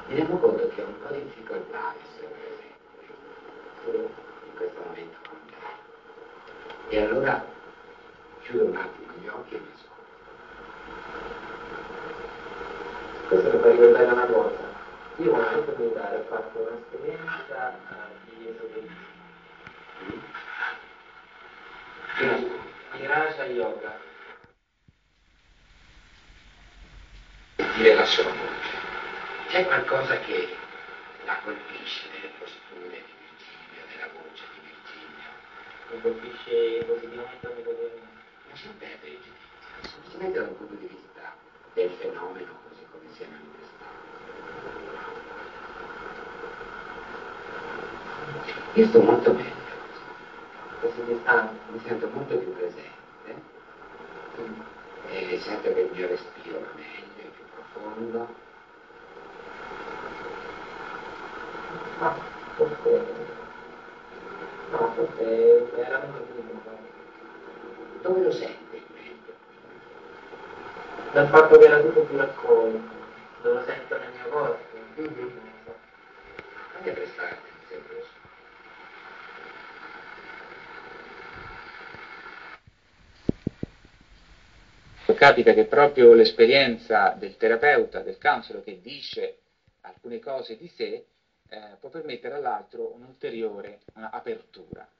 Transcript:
mi rendo conto che ho un po' di difficoltà a essere presente in questo momento con te. E allora chiudo un attimo gli occhi e mi ascolto. Questo mi fa ricordare una cosa. Io quando sono stato militare ho fatto un'esperienza di esoterismo. Di Raja Yoga. Ti le lascio la voce. C'è qualcosa che la colpisce nelle posture di Virgilio, nella voce di Virgilio. Mi colpisce positivamente o negativamente? Lascia perdere il giudizio, semplicemente dal punto di vista del fenomeno così come si è manifestato. Io sto molto meglio, Così distante. mi sento molto più presente e sento che il mio respiro va meglio, è più profondo. Ma forse è veramente più importante. Dove lo senti meglio? Dal fatto che era tutto più raccolto, lo sento nel mio corpo. Non so. Fate prestare attenzione. Capita che proprio l'esperienza del terapeuta, del counselor che dice alcune cose di sé, può permettere all'altro un'ulteriore apertura.